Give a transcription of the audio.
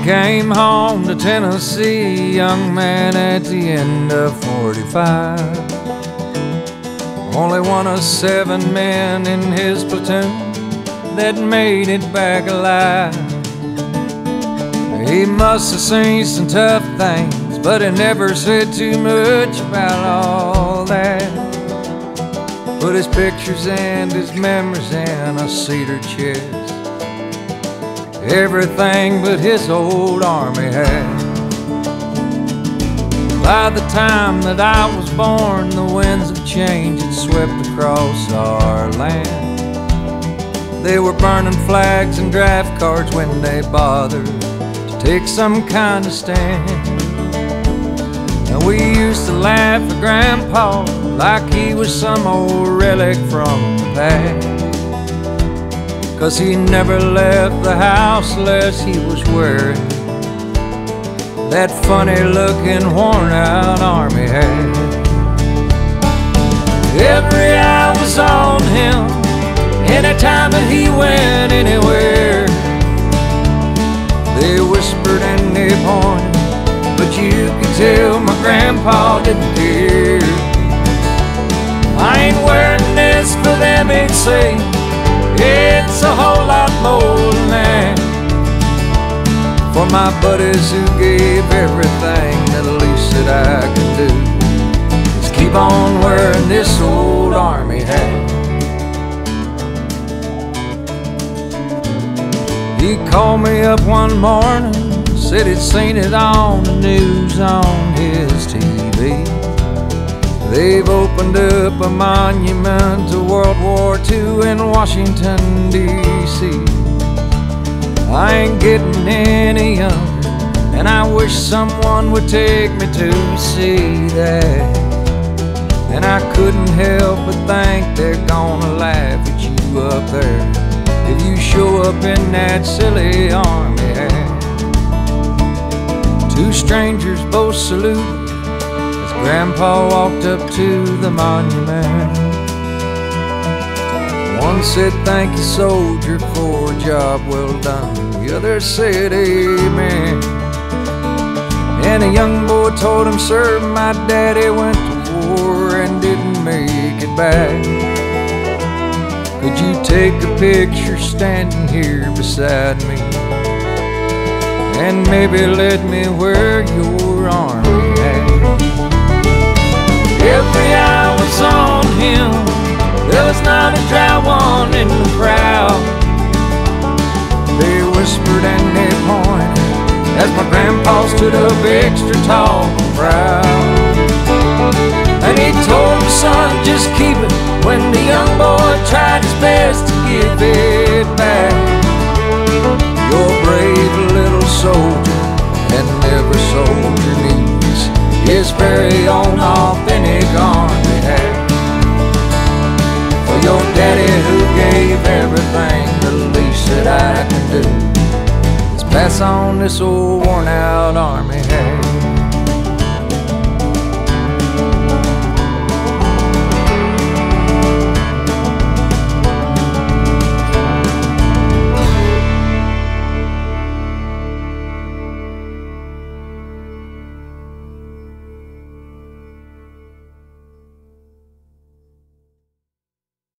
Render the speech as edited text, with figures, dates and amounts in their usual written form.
came home to Tennessee, young man at the end of 45. Only one of 7 men in his platoon that made it back alive. He must have seen some tough things, but he never said too much about all that. Put his pictures and his memories in a cedar chest, everything but his old army hat. By the time that I was born, the winds of change had swept across our land. They were burning flags and draft cards when they bothered to take some kind of stand. And we used to laugh at Grandpa like he was some old relic from the past, 'cause he never left the house unless he was wearing that funny-looking, worn-out army hat. Every eye was on him anytime that he went anywhere. They whispered and they pointed, but you could tell my grandpa didn't care. I ain't wearing this for them, he'd say. It's a whole lot more than that. For my buddies who gave everything, the least that I can do is keep on wearing this old army hat. He called me up one morning, said he'd seen it on the news on his TV. They've opened up a monument to World War II in Washington, D.C. I ain't getting any younger, and I wish someone would take me to see that. And I couldn't help but think they're gonna laugh at you up there if you show up in that silly army hat. 2 strangers both saluted as Grandpa walked up to the monument. One said, "Thank you, soldier, for a job well done." The other said, "Amen." And a young boy told him, "Sir, my daddy went to war and didn't make it back. Could you take a picture standing here beside me, and maybe let me wear your army hat?" Every eye was on him, there was not a dry one in the crowd. They whispered and they pointed as my grandpa stood up extra tall and proud. And he told me, "Son, just keep it," when the young boy tried his best to give it back. You're a brave little soldier, and every soldier needs his very own authentic army hat. For your daddy who gave everything, the least that I can do is pass on this old worn-out army hat.